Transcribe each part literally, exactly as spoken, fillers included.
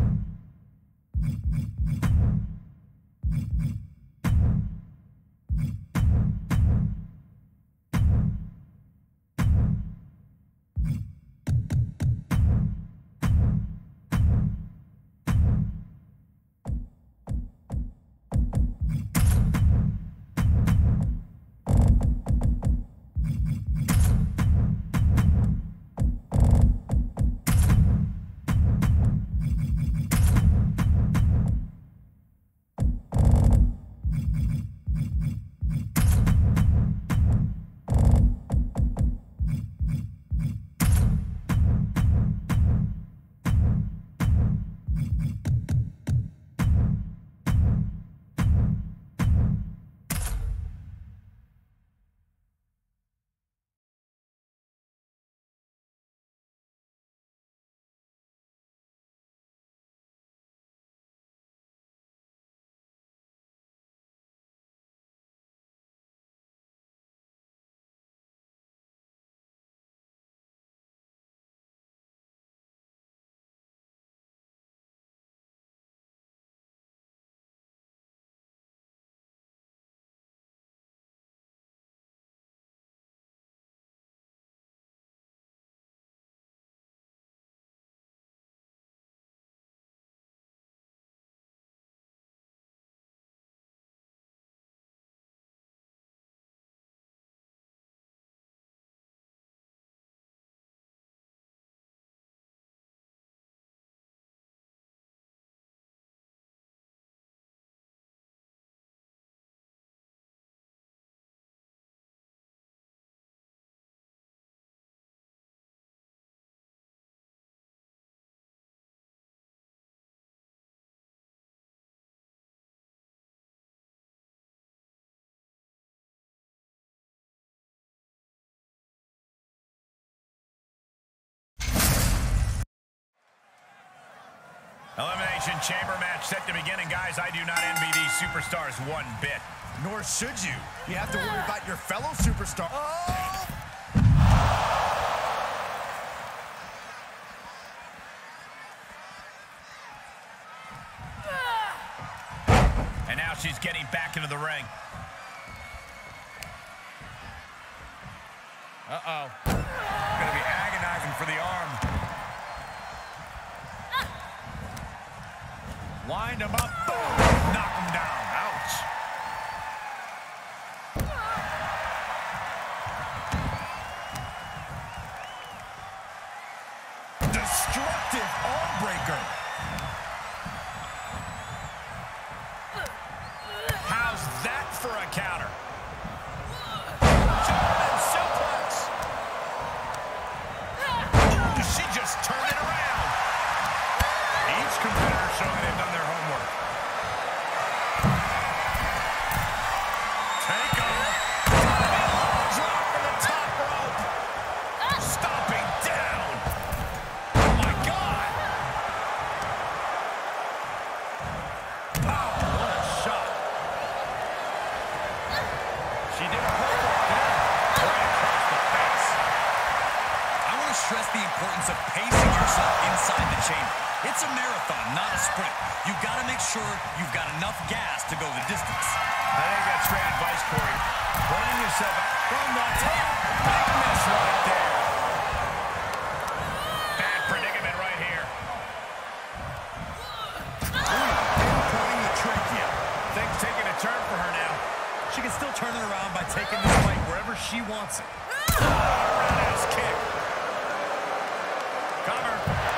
Elimination Chamber match set to begin, and guys, I do not envy these superstars one bit. Nor should you. You have to worry about your fellow superstar. Oh! And now she's getting back into the ring. Uh-oh. Gonna be agonizing for the arm. Wind him up. Boom. Knock him down. Ouch. Destructive arm breaker. How's that for a counter? She just turned it around. Each competitor showing they've done their homework. Take off. Drop from the top rope. Stomping down. Oh, my God. Oh, what a shot. She did her homework there. Right across the face. I want to stress the importance of pacing yourself inside the chamber. It's a marathon, not a sprint. You've got to make sure you've got enough gas to go the distance. I think that's great advice, Corey. Putting yourself out from the top. Big miss right there. Bad predicament right here. Pinpointing the trachea. Things taking a turn for her now. She can still turn it around by taking this fight wherever she wants it. Oh, roundhouse kick. Cover.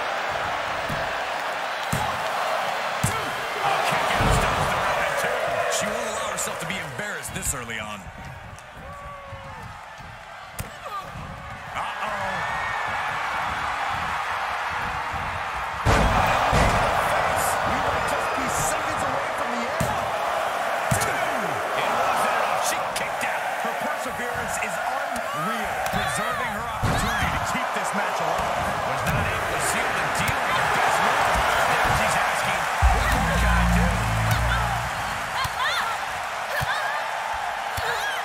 She won't allow herself to be embarrassed this early on. Uh-oh. We might just be seconds away from the end. Two. It wasn't enough. She kicked out. Her perseverance is unreal. Preserving her opportunity to keep this match alive. Was not able to seal the deal with the best move. Now she's asking, what more can I do?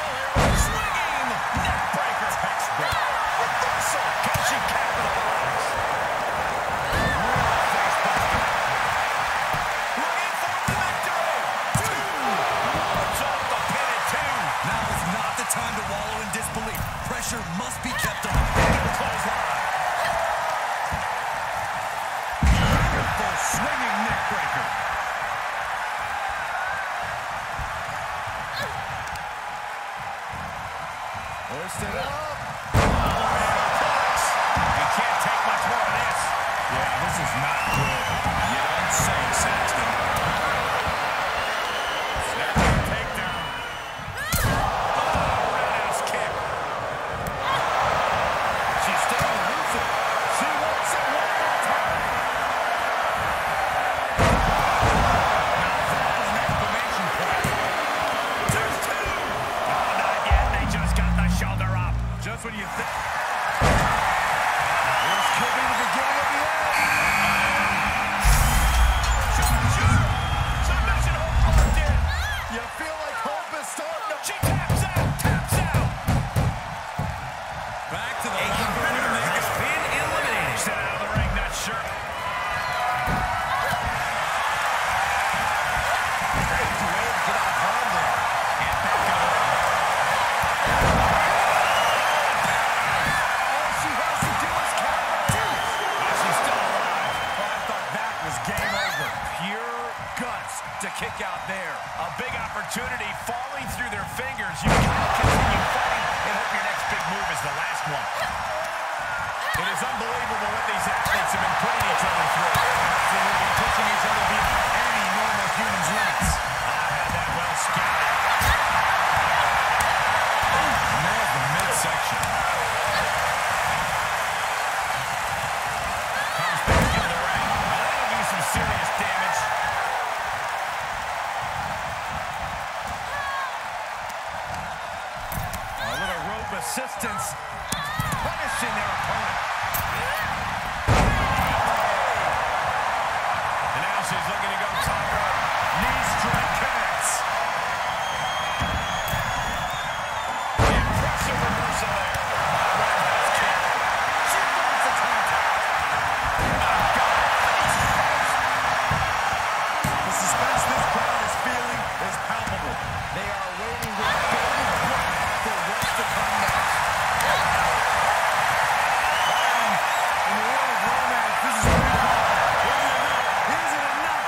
Swinging neck breaker. Textbook. Reversal. Can she capitalize? Face buster. Looking for the victory. Two. Launch off the pin at two. Now is not the time to wallow in disbelief. Pressure must be kept on. Clothesline. Beautiful swinging neck breaker. Hoisted up. You can't take much more of this. Yeah, this is not good. You don't say, Saxton. Snapper takedown. Oh, roundhouse kick. She's still elusive. She wants it one more time. Now that's an exclamation point. There's two. Oh, not yet. They just got the shoulder up. Just when you think. This could be the beginning of the end. Submission hold locked in. You feel like hope is starting to... She taps out, taps out. Back to the locker room. has been eliminated. Set out of the ring, not sure. Great way to get out hard there. And back up. All she has to do is count. Oh, she's still alive. Oh, I thought that was game over. Pure guts to kick out there. A big opportunity falling through their fingers. You gotta continue fighting and hope your next big move is the last one. It is unbelievable what these athletes have been putting each other through. Absolutely pushing each other beyond any normal human's limits. I had that well scouted. Oh, nailed the midsection. Comes back into the ring. Now that'll do some serious damage. A little rope assistance. Punishing their opponent. And now she's looking to go top rope. Knee strike connects. Impressive reversal there. Roundhouse kick. She wants the contact. Oh, God. Face first. The suspense this crowd is feeling is palpable. They are waiting with bated breath for what's to come next. In the world of romance, this is what we call it. Is it enough?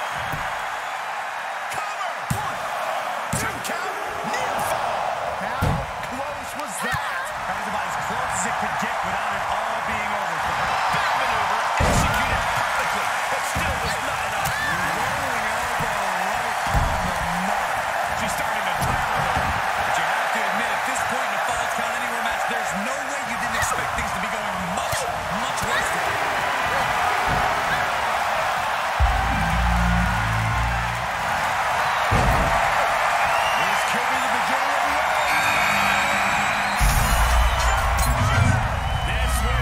Cover! One, two count, near fall. How close was that? That was about as close as it could get without it all being over for her. Big maneuver, executed perfectly, but still was not enough. Rolling elbow right on the mark. She's starting to tire a little. But you have to admit, at this point in a Falls Count Anywhere match, there's no way you didn't expect things to be going much, much worse than that. This could be the beginning of the end. This will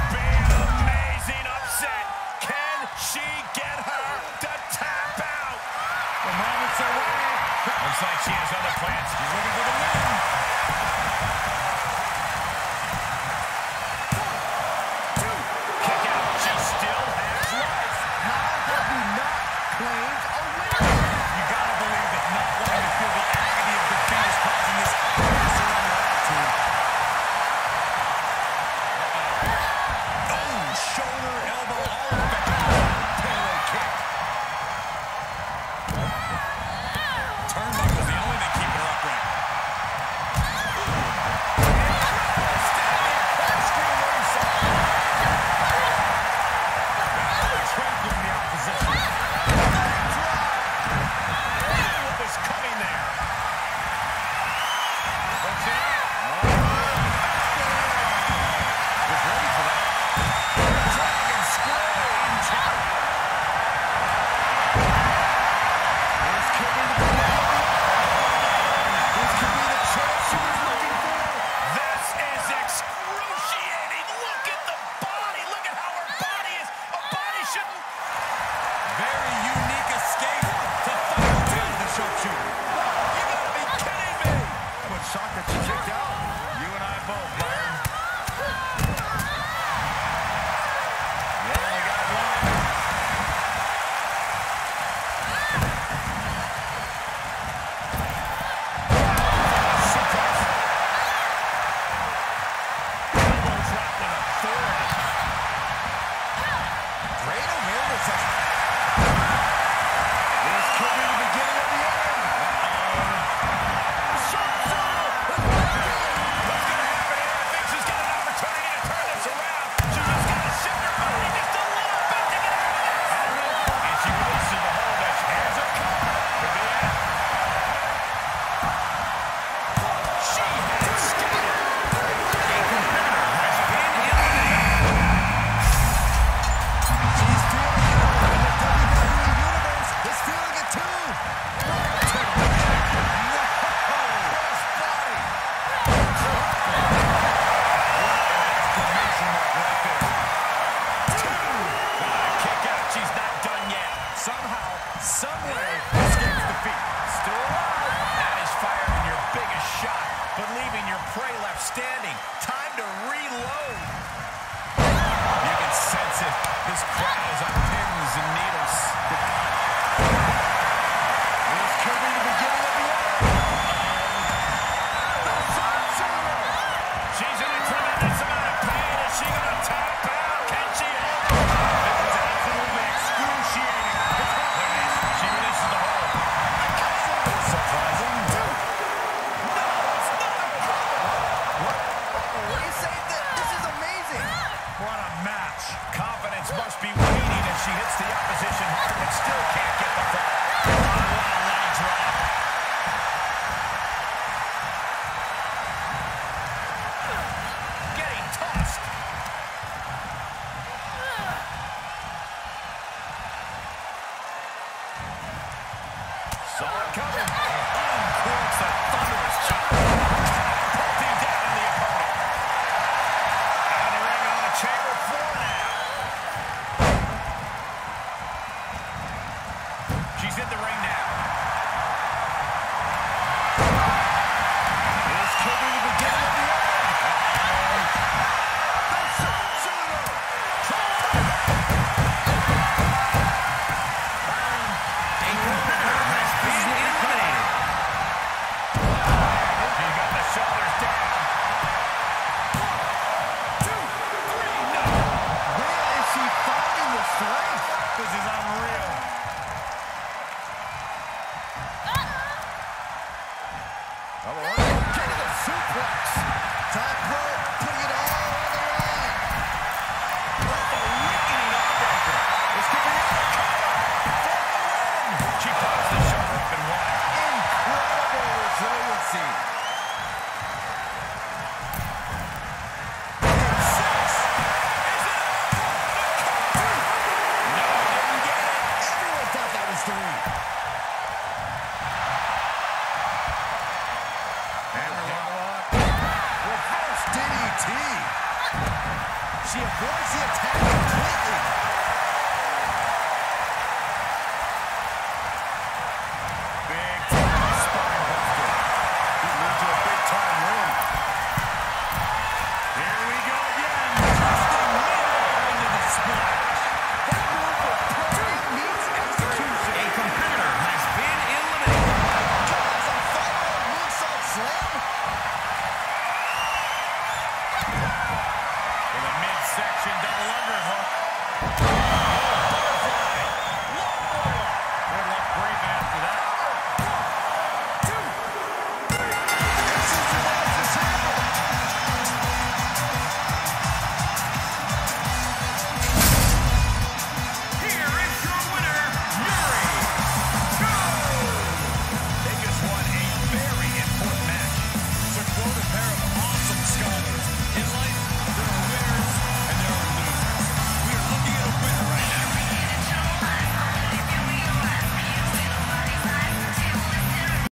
prey left standing. Time to reload. You can sense it. This crowd is on pins and needles. This could be the beginning of the end. The Sharpshooter. She's in a tremendous amount of pain. Is she going to tap out? Can she hold it? This is absolutely excruciating. There it is. She releases the hold. Surprising. No, it's not a cover. What? What do you say? This is amazing. What a match. Confidence must be waning as she hits the opposition hard, but still can't get the fall. What a leg drop. Getting tossed. Saw it coming. Uncorks a thunderous chop. Catapulting down the opponent. Out of the ring on the chamber floor now. She's in the ring now. This could be the beginning of the end. The Sharpshooter. A competitor has been eliminated. He got the shoulders down. One, two, three, no. Where is she finding the strength? This is unreal. Get to the suplex. Top rope, putting it all on the line. What a weakening underbreaker. This could be it. For the win. She pops the shoulder up and one. Incredible resiliency. Six. Is it over? The cover. No, didn't get it. Everyone thought that was three. Hammerlock. Reverse D D T. She avoids the attack completely. Big time spine buster. Could lead to a big time win. Here we go again. Twisting midair into the splash. That move was perfect meets execution. A competitor has been eliminated. Cause a follow-up moonsault slam. With a midsection double underhook.